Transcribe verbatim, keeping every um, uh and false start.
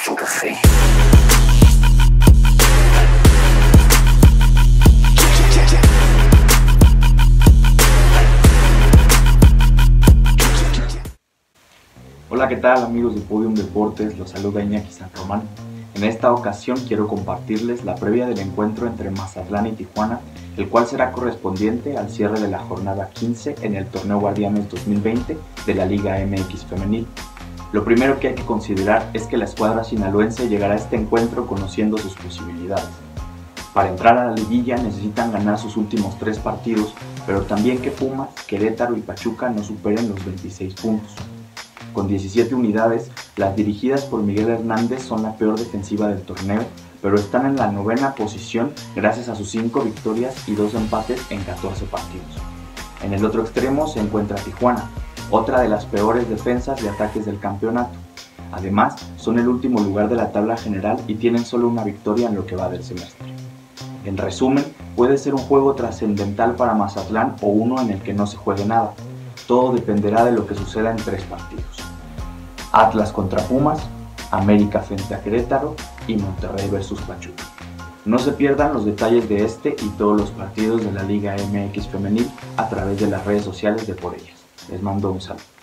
Café. Hola, ¿qué tal amigos de Podium Deportes? Los saluda Iñaki San Román. En esta ocasión quiero compartirles la previa del encuentro entre Mazatlán y Tijuana, el cual será correspondiente al cierre de la jornada quince en el Torneo Guardianes dos mil veinte de la Liga M X Femenil. Lo primero que hay que considerar es que la escuadra sinaloense llegará a este encuentro conociendo sus posibilidades. Para entrar a la liguilla necesitan ganar sus últimos tres partidos, pero también que Pumas, Querétaro y Pachuca no superen los veintiséis puntos. Con diecisiete unidades, las dirigidas por Miguel Hernández son la peor defensiva del torneo, pero están en la novena posición gracias a sus cinco victorias y dos empates en catorce partidos. En el otro extremo se encuentra Tijuana, otra de las peores defensas de ataques del campeonato. Además, son el último lugar de la tabla general y tienen solo una victoria en lo que va del semestre. En resumen, puede ser un juego trascendental para Mazatlán o uno en el que no se juegue nada. Todo dependerá de lo que suceda en tres partidos: Atlas contra Pumas, América frente a Querétaro y Monterrey versus Pachuca. No se pierdan los detalles de este y todos los partidos de la Liga M X Femenil a través de las redes sociales de Por Ellas. Les mando un saludo.